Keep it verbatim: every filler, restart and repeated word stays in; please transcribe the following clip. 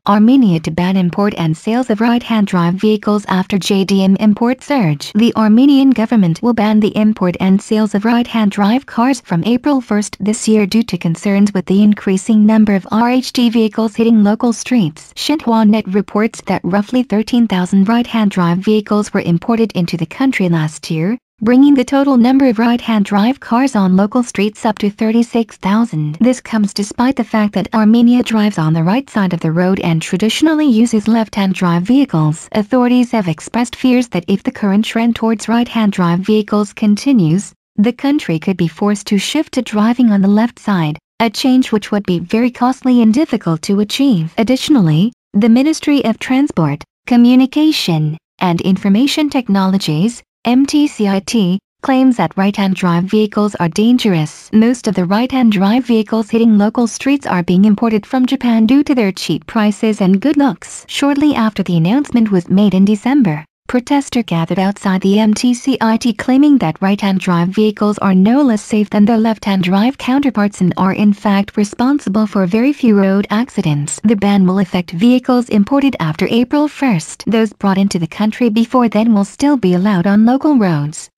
Armenia to ban import and sales of right-hand drive vehicles after J D M import surge. The Armenian government will ban the import and sales of right-hand drive cars from April first this year due to concerns with the increasing number of R H D vehicles hitting local streets. Xinhua Net reports that roughly thirteen thousand right-hand drive vehicles were imported into the country last year, bringing the total number of right-hand drive cars on local streets up to thirty-six thousand. This comes despite the fact that Armenia drives on the right side of the road and traditionally uses left-hand drive vehicles. Authorities have expressed fears that if the current trend towards right-hand drive vehicles continues, the country could be forced to shift to driving on the left side, a change which would be very costly and difficult to achieve. Additionally, the Ministry of Transport, Communication, and Information Technologies, M T C I T, claims that right-hand drive vehicles are dangerous. Most of the right-hand drive vehicles hitting local streets are being imported from Japan due to their cheap prices and good looks. Shortly after the announcement was made in December, protesters gathered outside the M T C I T claiming that right-hand drive vehicles are no less safe than their left-hand drive counterparts and are in fact responsible for very few road accidents. The ban will affect vehicles imported after April first. Those brought into the country before then will still be allowed on local roads.